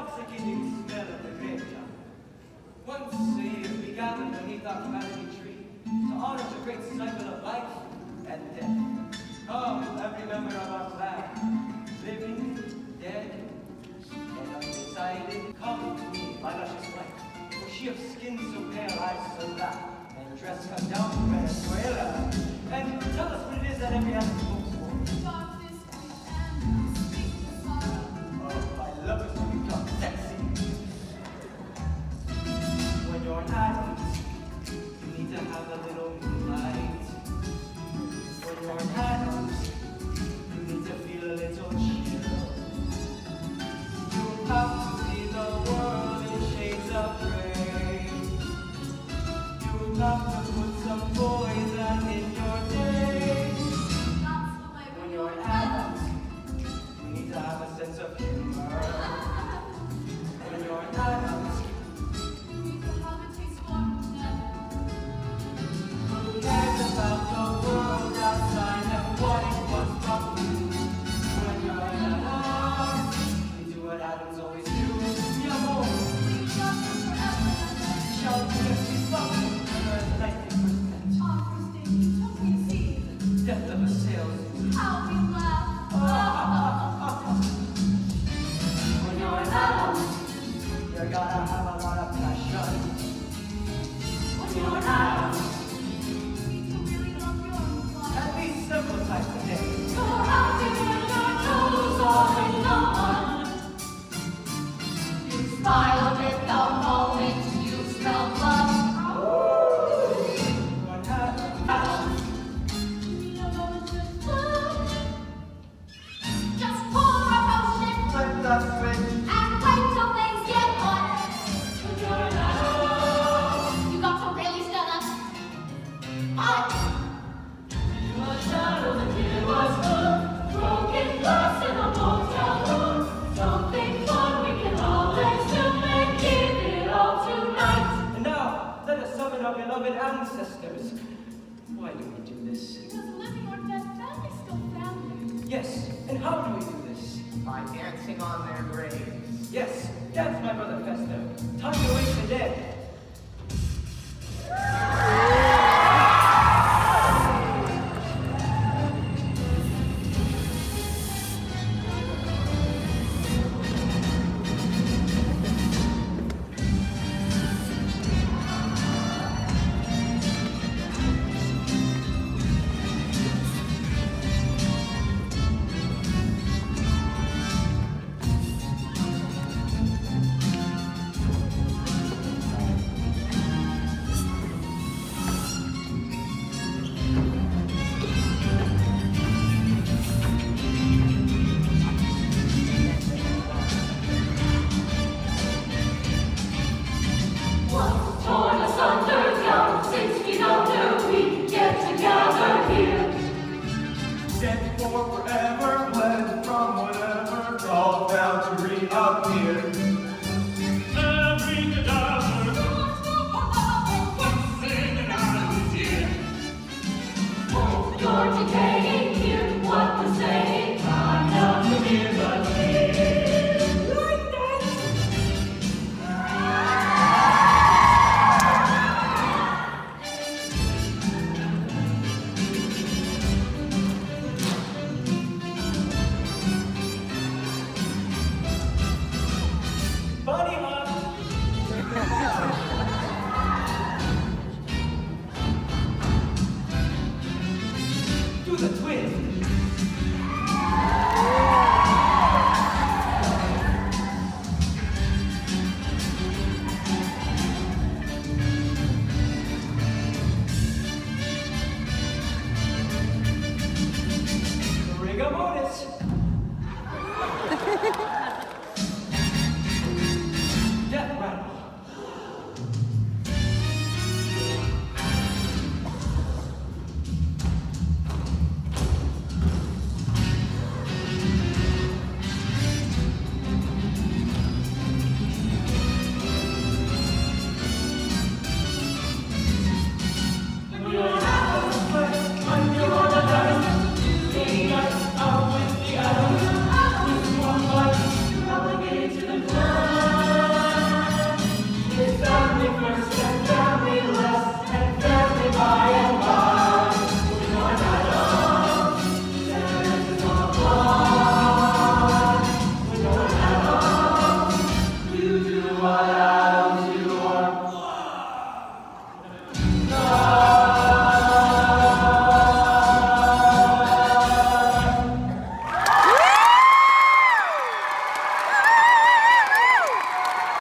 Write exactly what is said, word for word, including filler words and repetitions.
intoxicating smell of the graveyard. Once a year we gather beneath our family tree to honor the great cycle of life and death. Come, every member of our clan, living, dead, and undecided, come to me, my luscious wife, for she of skin so pale, eyes so black, and dress come down from Venezuela. And tell us what it is that every animal hopes for. Oh, my love is to become sexy. When you're an adult, you need to have a little moonlight. When you're an adult, you need to feel a little chill. You have to see the world in shades of gray. You have to put some poison in your day. When you're an adult, you need to have a sense of humor. When you're an adult, who cares about the world outside and what it was from you? When you're an adult, we do what Addams always do. We are born. Shall we just be soft? Lightning percent. Our first day, he took me to see Death of a salesman. how we laugh. When you're an adult, you're gonna have a lot of passion. When you're an adult, You need to really love your life. at least several times a day. You're happy when your toes are in the mud. You smile a bit the moment you smell blood. You're an adult. You need a moment to love. Just pour a potion Flip the switch. and wait till things get hot. When you're an adult, You got to really shut up. Hot. you a shadow that here was good. Broken glass in a motel room. Something fun we can always do and give it all tonight. And now, let us summon our beloved ancestors. Why do we do this? Because living or dead family still family. Yes, and how do we do this? By dancing on their graves. Yes, dance, my brother Festo. Time to wake the dead. Torn asunder down six feet under, we get together here. Dead for forever, bled from whatever, called down to reappear.